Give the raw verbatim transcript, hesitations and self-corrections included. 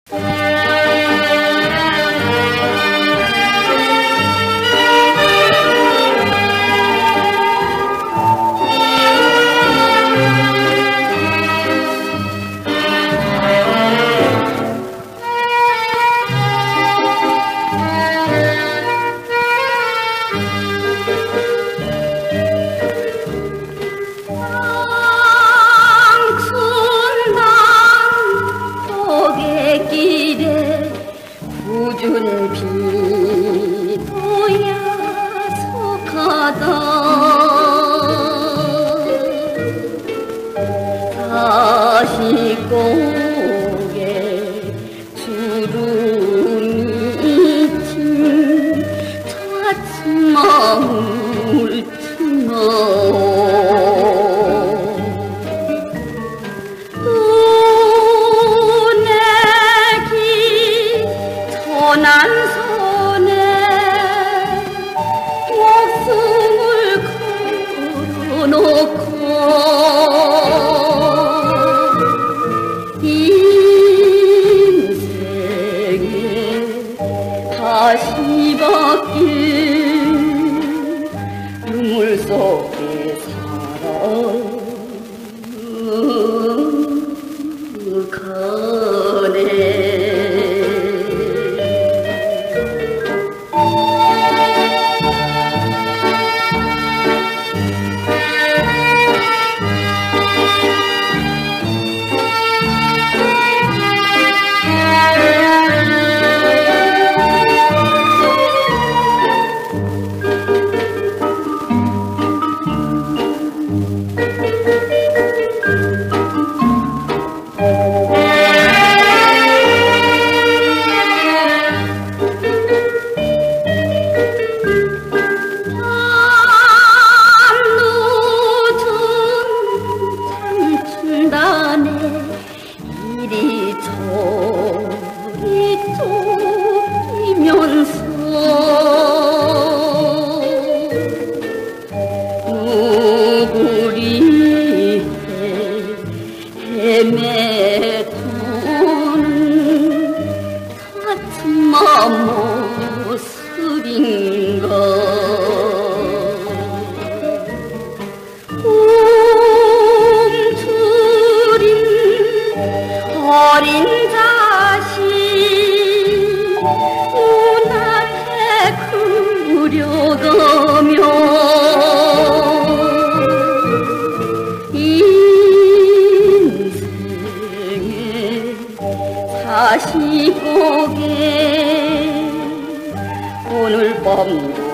준 비도야 속하다 다시 고개 주름이 친 젖은 마음을 틈어 난 손에 목숨을 걸어놓고 인생에 다시 바뀔 눈물 속에 살아가네. 이리저리 쫓기면서 누구리 헤매도는 같은 마음 모습인가. 어린 자식 눈앞에 그려가며 인생의 사시고개 오늘 밤